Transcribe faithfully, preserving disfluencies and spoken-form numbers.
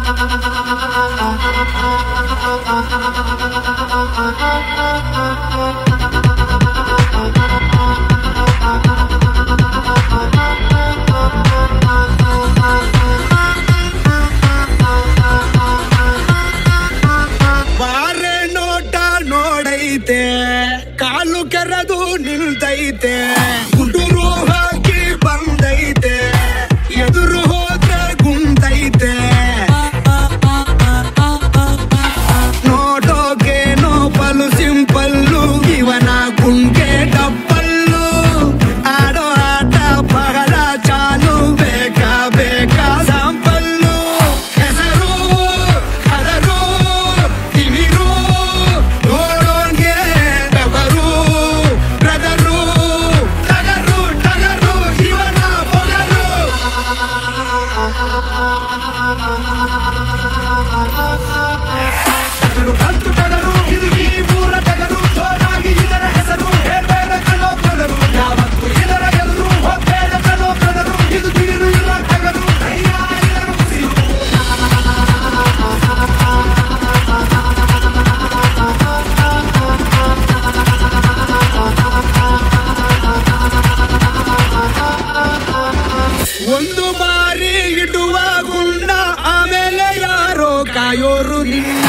ಕಾಲು ಕೆರೆದು ನಿಲ್ತೈತೆ ಗುಂಡೂರು ಹಾಕಿ ಬಂದೈತೆ ಎದುರು ಹೋದ್ರೆ ಗುಂತೈತೆ ನೋಡೋಕೇನೋ ಪಲು ಸಿಂಪಲ್ಲು ಇವನ ಗುಂಗೆ ಡಬ್ಬಲ್ಲು ಆಡೋ ಆಟ ಬಹಳ ಚಾಲು ಬೇಕಾ ಬೇಕಾ ಸಾಂಪಲ್ಲು ಹೆಸರು ಅದರು ತಿಮಿರು ನೋಡೋನ್ಗೆ ಬೆವರು ಬ್ರದರು ಟಗರು ಟಗರು ಇವನ ಬೊಗರು ಟಗರು ಕಂತು ಟಗರು ಇದು ಈ ಮೂರ ಟಗರು ಜೋರಾಗಿ ಇದರ ಹೆಸರು ಹೇಳ್ಬೇಡ ಕಣೋ ಬ್ರದರು ಯಾವತ್ತು ಇದರ ಎದುರು ಹೋಗ್ಬೇಡ ಕಣೋ ಬ್ರದರು ಇದು ತಿರು ಇಲ್ಲ ಟಗರು ಧೈರ್ಯ ಇದರ ಉಸಿರು ಒಂದು ಬಾರಿ ಇಡುವ ಗುಂಡ ಆಮೇಲೆ ಯಾರೋ ಕಾಯೋರು ನಿನ್ನ